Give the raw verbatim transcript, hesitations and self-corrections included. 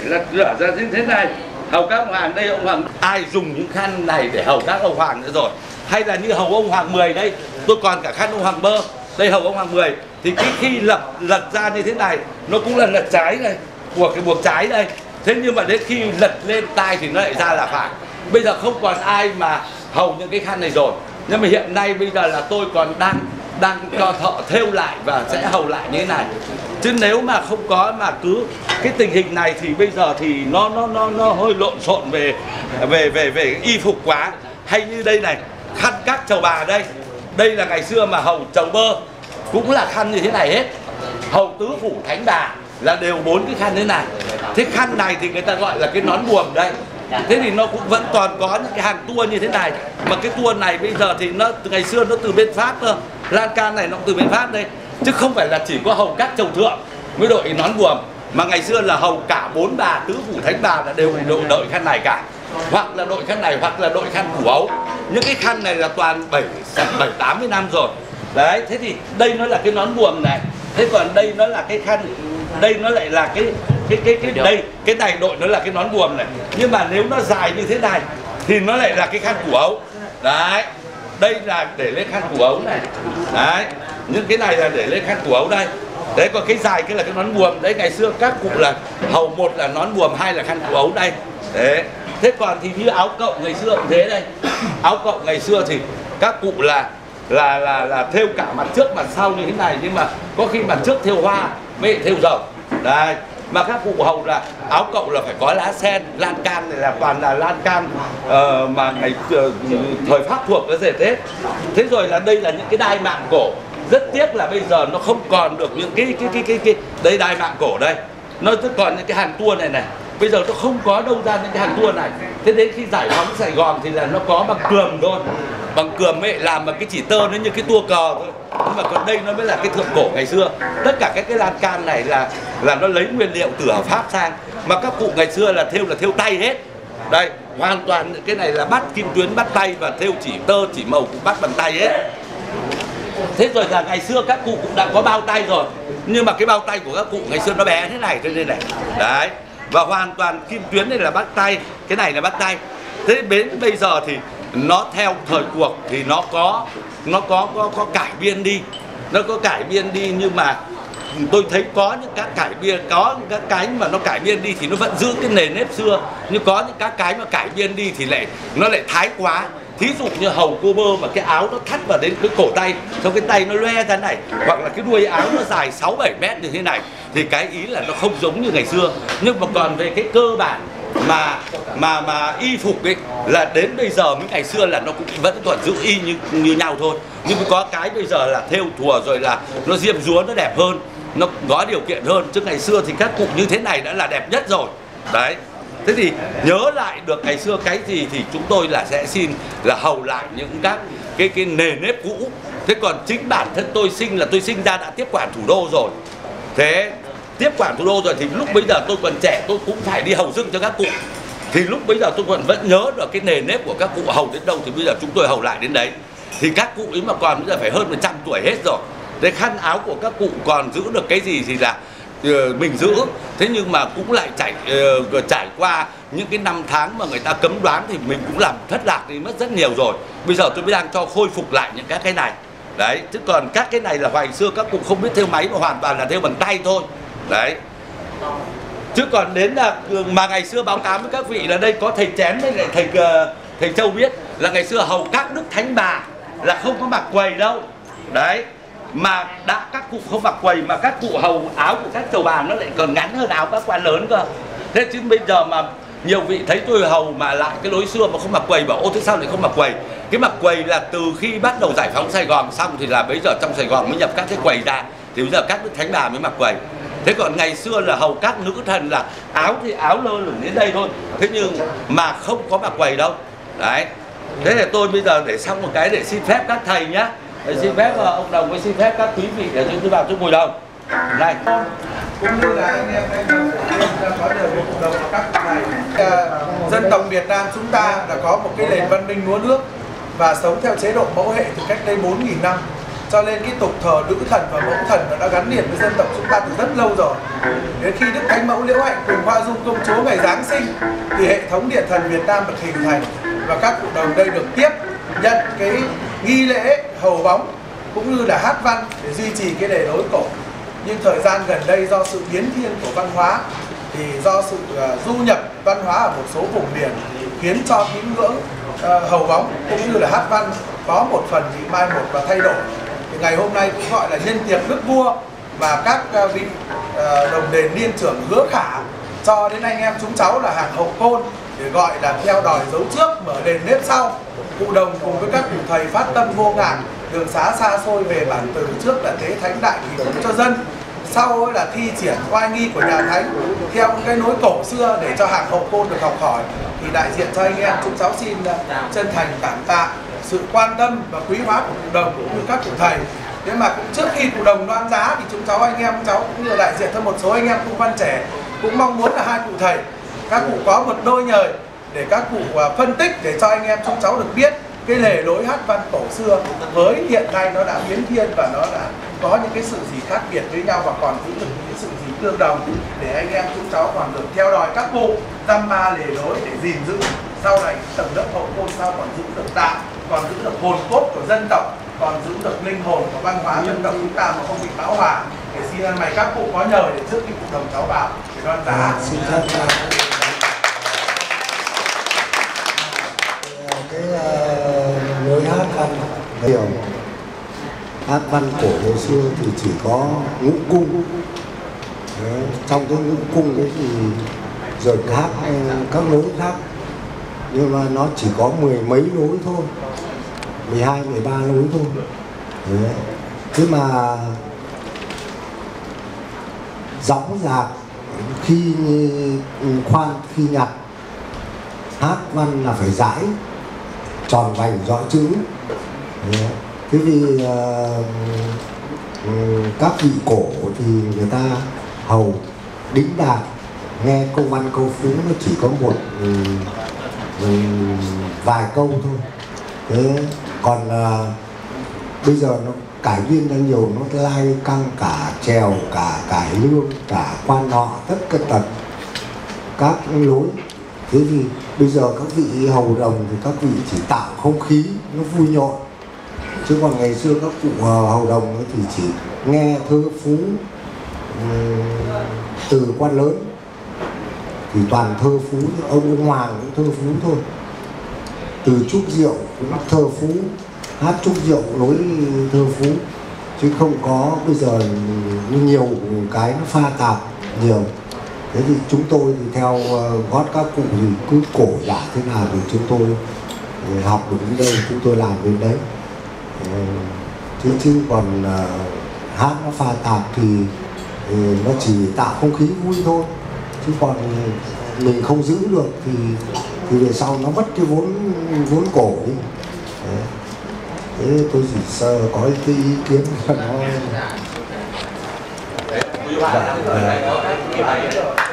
lật rửa ra như thế này. Hầu các ông Hoàng đây, ông Hoàng ai dùng những khăn này để hầu các ông Hoàng nữa rồi? Hay là như hầu ông Hoàng mười đây, tôi còn cả khăn ông Hoàng Bơ. Đây hầu ông Hoàng mười thì cái khi lật lật ra như thế này nó cũng là lật trái này, buộc cái buộc trái đây. Thế nhưng mà đến khi lật lên tai thì nó lại ra là phải. Bây giờ không còn ai mà hầu những cái khăn này rồi. Nhưng mà hiện nay bây giờ là tôi còn đang đang cho thợ thêu lại và sẽ hầu lại như thế này. Chứ nếu mà không có mà cứ cái tình hình này thì bây giờ thì nó nó nó nó hơi lộn xộn về về về về y phục quá. Hay như đây này, khăn các chầu bà đây. Đây là ngày xưa mà hầu chầu Bơ cũng là khăn như thế này hết. Hầu tứ phủ thánh bà là đều bốn cái khăn thế này. Thế khăn này thì người ta gọi là cái nón buồm đây. Thế thì nó cũng vẫn còn có những cái hàng tua như thế này. Mà cái tua này bây giờ thì nó ngày xưa nó từ bên Pháp cơ. Lan can này nó cũng từ bên Pháp đây. Chứ không phải là chỉ có hầu các chầu thượng mới đội nón buồm. Mà ngày xưa là hầu cả bốn bà tứ phủ thánh bà là đều đội, đội khăn này cả. Hoặc là đội khăn này hoặc là đội khăn củ ấu. Những cái khăn này là toàn bảy tám mươi năm rồi. Đấy, thế thì đây nó là cái nón buồm này. Thế còn đây nó là cái khăn, đây nó lại là cái cái cái cái đây cái này đội nó là cái nón buồm này. Nhưng mà nếu nó dài như thế này thì nó lại là cái khăn củ ấu. Đấy, đây là để lên khăn củ ấu này. Đấy, những cái này là để lên khăn củ ấu đây. Đấy, còn cái dài cái là cái nón buồm. Đấy, ngày xưa các cụ là hầu một là nón buồm, hai là khăn củ ấu đây. Đấy, thế còn thì như áo cộng ngày xưa cũng thế đây. Áo cộng ngày xưa thì các cụ là là là là thêu cả mặt trước mặt sau như thế này, nhưng mà có khi mặt trước thêu hoa mới thêu rồng. Đây, mà các cụ hầu là áo cộng là phải có lá sen, lan can này là toàn là lan can uh, mà ngày uh, thời Pháp thuộc nó dệt hết. Thế rồi là đây là những cái đai mạn cổ. Rất tiếc là bây giờ nó không còn được những cái cái cái cái cái đây đai mạn cổ đây. Nó chỉ còn những cái hàng tua này này. Bây giờ nó không có đâu ra những cái hàng tua này. Thế đến khi giải phóng Sài Gòn thì là nó có bằng cườm thôi. Bằng cườm ấy làm bằng cái chỉ tơ nó như cái tua cờ thôi. Nhưng mà còn đây nó mới là cái thượng cổ ngày xưa. Tất cả các cái lan can này là là nó lấy nguyên liệu từ ở Pháp sang. Mà các cụ ngày xưa là thêu là thêu tay hết. Đây, hoàn toàn cái này là bắt kim tuyến bắt tay và thêu chỉ tơ chỉ màu cũng bắt bằng tay hết. Thế rồi là ngày xưa các cụ cũng đã có bao tay rồi. Nhưng mà cái bao tay của các cụ ngày xưa nó bé thế này thế này. Đấy. Và hoàn toàn kim tuyến này là bắt tay, cái này là bắt tay. Thế đến bây giờ thì nó theo thời cuộc thì nó có nó có có có cải biên đi, nó có cải biên đi, nhưng mà tôi thấy có những các cải biên, có những các cái mà nó cải biên đi thì nó vẫn giữ cái nền nếp xưa, nhưng có những các cái mà cải biên đi thì lại nó lại thái quá. Thí dụ như hầu cô Bơ mà cái áo nó thắt vào đến cái cổ tay, xong cái tay nó loe ra này, hoặc là cái đuôi áo nó dài sáu bảy mét như thế này, thì cái ý là nó không giống như ngày xưa. Nhưng mà còn về cái cơ bản mà mà mà y phục ấy là đến bây giờ với ngày xưa là nó cũng vẫn còn giữ y như như nhau thôi. Nhưng mà có cái bây giờ là thêu thùa rồi là nó diêm dúa, nó đẹp hơn, nó có điều kiện hơn. Chứ ngày xưa thì các cụ như thế này đã là đẹp nhất rồi. Đấy. Thế thì nhớ lại được ngày xưa cái gì thì chúng tôi là sẽ xin là hầu lại những các cái cái nền nếp cũ. Thế còn chính bản thân tôi sinh là tôi sinh ra đã tiếp quản thủ đô rồi. Thế tiếp quản thủ đô rồi thì lúc bây giờ tôi còn trẻ tôi cũng phải đi hầu dưng cho các cụ. Thì lúc bây giờ tôi còn vẫn nhớ được cái nền nếp của các cụ hầu đến đâu thì bây giờ chúng tôi hầu lại đến đấy. Thì các cụ ấy mà còn bây giờ phải hơn một trăm tuổi hết rồi. Thế khăn áo của các cụ còn giữ được cái gì thì là mình giữ. Thế nhưng mà cũng lại chạy uh, trải qua những cái năm tháng mà người ta cấm đoán thì mình cũng làm thất lạc đi mất rất nhiều rồi. Bây giờ tôi mới đang cho khôi phục lại những các cái này. Đấy, chứ còn các cái này là hồi xưa các cụ không biết thêu máy mà hoàn toàn là thêu bằng tay thôi. Đấy. Chứ còn đến là mà ngày xưa báo cáo với các vị là đây có thầy Chén với lại thầy uh, thầy Châu biết là ngày xưa hầu các đức thánh bà là không có mặc quầy đâu. Đấy. Mà đã các cụ không mặc quầy mà các cụ hầu áo của các chầu bà nó lại còn ngắn hơn áo các quan lớn cơ. Thế chứ bây giờ mà nhiều vị thấy tôi hầu mà lại cái lối xưa mà không mặc quầy bảo ô thế sao lại không mặc quầy. Cái mặc quầy là từ khi bắt đầu giải phóng Sài Gòn xong thì là bây giờ trong Sài Gòn mới nhập các cái quầy ra. Thì bây giờ các đức thánh bà mới mặc quầy. Thế còn ngày xưa là hầu các nữ thần là áo thì áo lơ lửng đến đây thôi. Thế nhưng mà không có mặc quầy đâu. Đấy. Thế thì tôi bây giờ để xong một cái để xin phép các thầy nhá. Để xin phép ông Đồng với xin phép các quý vị để tôi vào tôi ngồi đầu này. Cũng như là anh em anh em có được một đồng các thầy. Dân tộc Việt Nam chúng ta đã có một cái nền văn minh lúa nước và sống theo chế độ mẫu hệ từ cách đây bốn nghìn năm. cho nên cái tục thờ nữ thần và mẫu thần nó đã gắn liền với dân tộc chúng ta từ rất lâu rồi. Đến khi Đức Thánh Mẫu Liễu Hạnh cùng Hoa Dung Công Chúa ngày Giáng sinh thì hệ thống điện thần Việt Nam được hình thành, và các cụ đồng đây được tiếp nhận cái nghi lễ hầu bóng cũng như là hát văn để duy trì cái lề lối cổ. Nhưng thời gian gần đây do sự biến thiên của văn hóa, thì do sự uh, du nhập văn hóa ở một số vùng miền khiến cho tín ngưỡng uh, hầu bóng cũng như là hát văn có một phần bị mai một và thay đổi. Thì ngày hôm nay cũng gọi là nhân tiệc đức vua, mà các uh, vị uh, đồng đền niên trưởng hứa khả cho đến anh em chúng cháu là hàng hậu côn để gọi là theo đòi dấu trước, mở đền nếp sau. Cụ đồng cùng với các cụ thầy phát tâm vô ngàn, đường xá xa xôi về bản từ, trước là tế thánh đại kỳ cúng cho dân, sau là thi triển oai nghi của nhà thánh theo cái nối cổ xưa để cho hàng hậu côn được học hỏi. Thì đại diện cho anh em chúng cháu xin chân thành cảm tạ sự quan tâm và quý hóa của cụ đồng cũng như các cụ thầy. Nhưng mà cũng trước khi cụ đồng đoan giá thì chúng cháu anh em chúng cháu cũng như đại diện cho một số anh em cụ văn trẻ cũng mong muốn là hai cụ thầy các cụ có một đôi nhời để các cụ phân tích để cho anh em chúng cháu được biết cái lề lối hát văn cổ xưa với hiện nay nó đã biến thiên và nó đã có những cái sự gì khác biệt với nhau, và còn giữ được những cái sự gì tương đồng để anh em chúng cháu còn được theo đòi các cụ dăm ba lề lối để gìn giữ. Sau này tầng lớp hậu côn sau còn giữ được đạo, còn giữ được hồn cốt của dân tộc, còn giữ được linh hồn của văn hóa dân tộc chúng ta mà không bị bão hòa. Để xin ăn mày các cụ có nhờ để trước khi cụ đồng cháu vào để đoan giá. Xin phép cái uh, lối hát văn nhiều hát văn cổ hồi xưa thì chỉ có ngũ cung. Đấy, trong cái ngũ cung đấy thì rồi hát các lối khác, nhưng mà nó chỉ có mười mấy lối thôi, mười hai mười ba lối thôi. Đấy. Thế mà dõng dạc khi khoan khi nhặt hát văn là phải dãi tròn vành rõ chữ. Đấy. Thế vì uh, các vị cổ thì người ta hầu đính đạc, nghe câu văn câu phú nó chỉ có một um, um, vài câu thôi. Thế còn uh, bây giờ nó cải biên ra nhiều, nó lai căng cả trèo, cả cải lương, cả quan nọ, tất cả tật các lối. Thế thì bây giờ các vị hầu đồng thì các vị chỉ tạo không khí nó vui nhộn, chứ còn ngày xưa các cụ hầu đồng ấy thì chỉ nghe thơ phú từ quan lớn thì toàn thơ phú. Ông ông Hoàng cũng thơ phú thôi, từ Trúc Diệu cũng thơ phú, hát Trúc Diệu nối thơ phú, chứ không có bây giờ nhiều cái nó pha tạp nhiều. Thế thì chúng tôi thì theo gót các cụ thì cứ cổ giả thế nào thì chúng tôi học được đến đây chúng tôi làm đến đấy. Chứ chứ còn uh, hát nó pha tạp thì uh, nó chỉ tạo không khí vui thôi, chứ còn mình không giữ được thì thì về sau nó mất cái vốn vốn cổ đi. Đấy. Thế tôi chỉ sơ có cái ý kiến cho nó. Dạ, dạ.